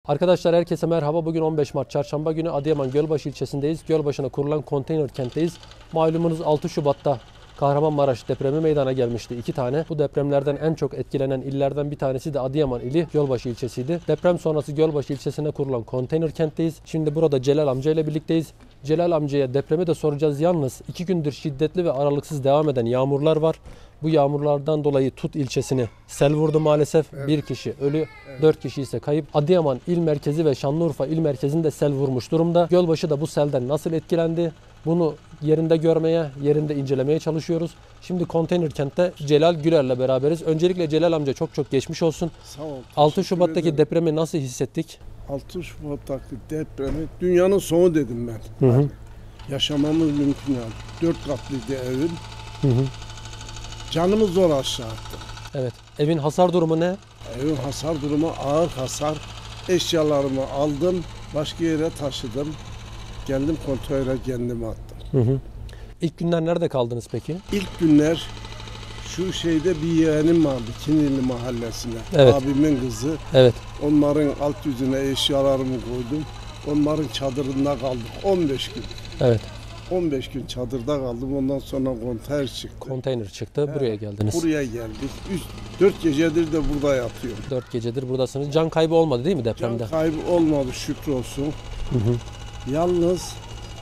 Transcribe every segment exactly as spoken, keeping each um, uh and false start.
Arkadaşlar herkese merhaba. Bugün on beş Mart Çarşamba günü Adıyaman Gölbaşı ilçesindeyiz. Gölbaşı'na kurulan konteyner kentteyiz. Malumunuz altı Şubat'ta Kahramanmaraş depremi meydana gelmişti. iki tane. Bu depremlerden en çok etkilenen illerden bir tanesi de Adıyaman ili Gölbaşı ilçesiydi. Deprem sonrası Gölbaşı ilçesine kurulan konteyner kentteyiz. Şimdi burada Celal amca ile birlikteyiz. Celal amcaya depremi de soracağız. Yalnız iki gündür şiddetli ve aralıksız devam eden yağmurlar var. Bu yağmurlardan dolayı Tut ilçesini sel vurdu maalesef. Evet. Bir kişi ölü, evet. dört kişi ise kayıp. Adıyaman il merkezi ve Şanlıurfa il merkezini de sel vurmuş durumda. Gölbaşı da bu selden nasıl etkilendi? Bunu yerinde görmeye, yerinde incelemeye çalışıyoruz. Şimdi konteyner kentte Celal Güler'le beraberiz. Öncelikle Celal amca çok çok geçmiş olsun. Sağ ol. altı Şubat'taki ederim. Depremi nasıl hissettik? altı Şubat'taki depremi dünyanın sonu dedim ben. Hı hı. Yaşamamız mümkün yani. Dört katlıydı evim. Hı hı. Canımı zor aşağı attı. Evet. Evin hasar durumu ne? Evin hasar durumu ağır hasar. Eşyalarımı aldım, başka yere taşıdım. Geldim konteynere kendimi attım. Hı hı. İlk günler nerede kaldınız peki? İlk günler şu şeyde bir yeğenim vardı, Kinili mahallesine. Evet. Abimin kızı. Evet. Onların alt yüzüne eşyalarımı koydum. Onların çadırında kaldık on beş gün. Evet. on beş gün çadırda kaldım. Ondan sonra konteyner çıktı. Konteyner çıktı. Evet. Buraya geldiniz. Buraya geldik. dört gecedir de burada yatıyorum. dört gecedir buradasınız. Can kaybı olmadı değil mi depremde? Can kaybı olmadı şükür olsun. Hı hı. Yalnız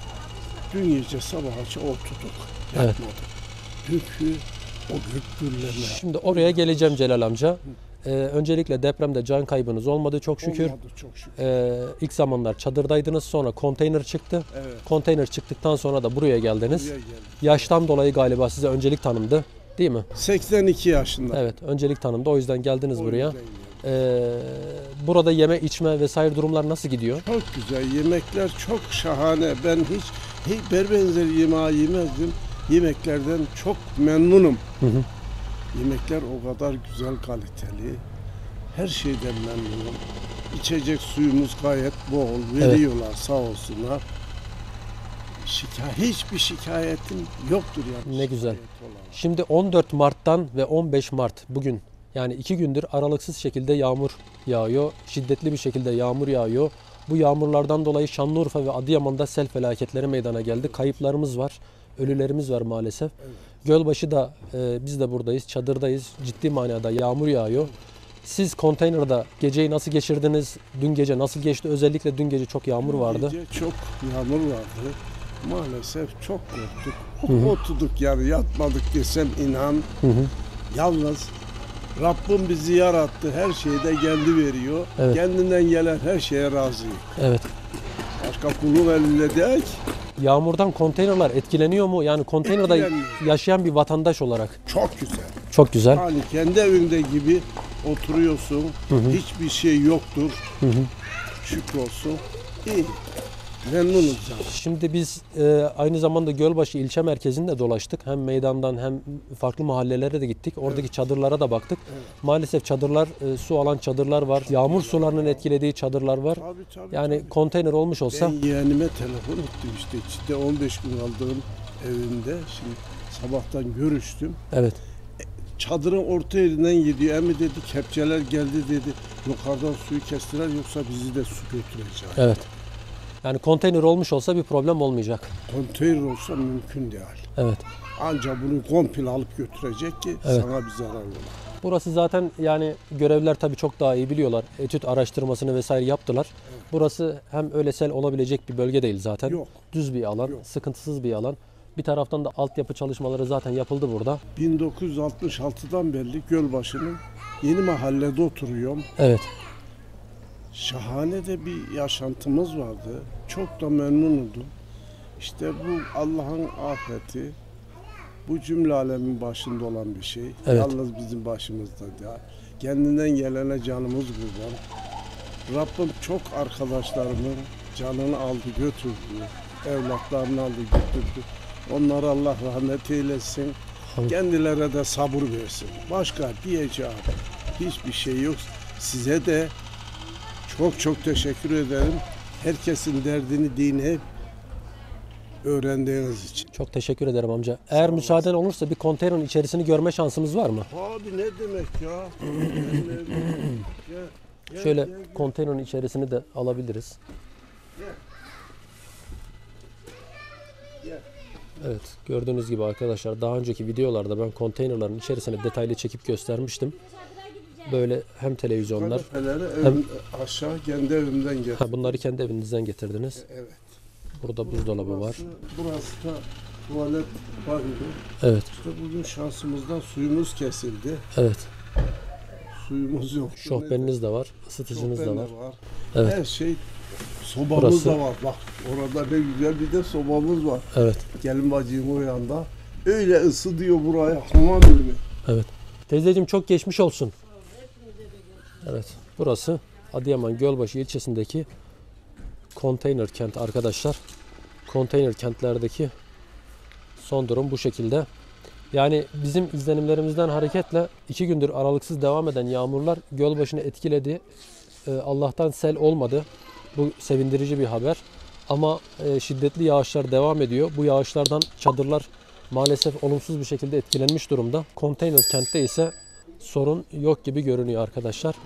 dün gece sabaha oturduk. Evet. Çünkü o gök gürleme. Şimdi oraya geleceğim Celal amca. Ee, öncelikle depremde can kaybınız olmadı çok şükür. Olmadı çok şükür. Ee, ilk zamanlar çadırdaydınız, sonra konteyner çıktı. Evet. Konteyner çıktıktan sonra da buraya geldiniz. Buraya geldik. Yaştan dolayı galiba size öncelik tanındı, değil mi? seksen iki yaşında. Evet, öncelik tanındı. O yüzden geldiniz O buraya. yüzden Ee, burada yeme içme vesaire durumlar nasıl gidiyor? Çok güzel. Yemekler çok şahane. Ben hiç hiç benzeri yemeği yemezdim. Yemeklerden çok memnunum. Hı hı. Yemekler o kadar güzel, kaliteli. Her şeyden memnunum. İçecek suyumuz gayet bol. Veriyorlar, evet. Sağ olsunlar. Şikayet, hiçbir şikayetim yoktur yani. Ne güzel. Şimdi on dört Mart'tan ve on beş Mart bugün, yani iki gündür aralıksız şekilde yağmur yağıyor. Şiddetli bir şekilde yağmur yağıyor. Bu yağmurlardan dolayı Şanlıurfa ve Adıyaman'da sel felaketleri meydana geldi. Kayıplarımız var. Ölülerimiz var maalesef. Evet. Gölbaşı'da e, biz de buradayız, çadırdayız. Ciddi manada yağmur yağıyor. Siz konteynerde geceyi nasıl geçirdiniz? Dün gece nasıl geçti? Özellikle dün gece çok yağmur dün vardı. Gece çok yağmur vardı. Maalesef çok korktuk. Hı hı. Oturduk yani yatmadık desem inan. Hı hı. Yalnız Rabbim bizi yarattı. Her şeyi de kendi veriyor. Evet. Kendinden gelen her şeye razıyım. Evet. Başka kulun elinde değil. Yağmurdan konteynerler etkileniyor mu? Yani konteynerde yaşayan bir vatandaş olarak. Çok güzel. Çok güzel. Yani kendi evinde gibi oturuyorsun. Hı hı. Hiçbir şey yoktur. Hı hı. Şükür olsun. İyi. Memnunuz yani. Şimdi biz e, aynı zamanda Gölbaşı ilçe merkezinde dolaştık. Hem meydandan hem farklı mahallelere de gittik. Oradaki evet. çadırlara da baktık. Evet. Maalesef çadırlar, e, su alan çadırlar var. Yağmur sularının etkilediği çadırlar var. Tabii, tabii, yani tabii. Konteyner olmuş olsa. Ben yeğenime telefon ettim işte. İşte on beş gün aldığım evimde. Şimdi sabahtan görüştüm. Evet. Çadırın orta yerinden gidiyor. Emi dedi kepçeler geldi dedi. Yukarıdan suyu kestiler yoksa bizi de su götürecek. Evet. Yani konteyner olmuş olsa bir problem olmayacak. Konteyner olsa mümkün değil. Evet. Ancak bunu komple alıp götürecek ki evet. Sana bir zarar olur. Burası zaten yani görevliler tabii çok daha iyi biliyorlar. Etüt araştırmasını vesaire yaptılar. Evet. Burası hem öyle sel olabilecek bir bölge değil zaten. Yok. Düz bir alan, Yok. sıkıntısız bir alan. Bir taraftan da altyapı çalışmaları zaten yapıldı burada. bin dokuz yüz altmış altıdan beri Gölbaşı'nın yeni mahallede oturuyorum. Evet. Şahane de bir yaşantımız vardı. Çok da memnunum. İşte bu Allah'ın afeti, bu cümle alemin başında olan bir şey. Evet. Yalnız bizim başımızda değil. Kendinden gelene canımız kurban. Rabbim çok arkadaşlarımın canını aldı götürdü. Evlatlarını aldı götürdü. Onlara Allah rahmet eylesin. Hayır. Kendilerine de sabır versin. Başka diyeceğim hiçbir şey yok. Size de çok çok teşekkür ederim. Herkesin derdini, dini öğrendiğiniz için. Çok teşekkür ederim amca. Eğer müsaaden olursa bir konteynerin içerisini görme şansımız var mı? Abi ne demek ya? Şöyle konteynerin içerisini de alabiliriz. Evet, gördüğünüz gibi arkadaşlar daha önceki videolarda ben konteynerların içerisine detaylı çekip göstermiştim. Böyle hem televizyonlar Kanepeleri ön- hem aşağı kendi evimden getirdim. ha, bunları kendi evinizden getirdiniz. Evet. Burada buzdolabı var. Burası, burası da tuvalet banyo. Evet, İşte bugün şansımızdan suyumuz kesildi. evet. Suyumuz yok. Şofbeniniz de var, ısıtıcınız da Şofben var. de var. Evet. Her şey, sobamız Burası- da var. Bak orada ne güzel bir de sobamız var. Evet, Gelin bacığım o yanda. Öyle ısı diyor buraya. Hamam gibi. evet. Teyzeciğim çok geçmiş olsun. Evet, burası Adıyaman Gölbaşı ilçesindeki konteyner kent arkadaşlar. Konteyner kentlerdeki son durum bu şekilde. Yani bizim izlenimlerimizden hareketle iki gündür aralıksız devam eden yağmurlar Gölbaşı'nı etkiledi. Ee, Allah'tan sel olmadı. Bu sevindirici bir haber. Ama e, şiddetli yağışlar devam ediyor. Bu yağışlardan çadırlar maalesef olumsuz bir şekilde etkilenmiş durumda. Konteyner kentte ise sorun yok gibi görünüyor arkadaşlar.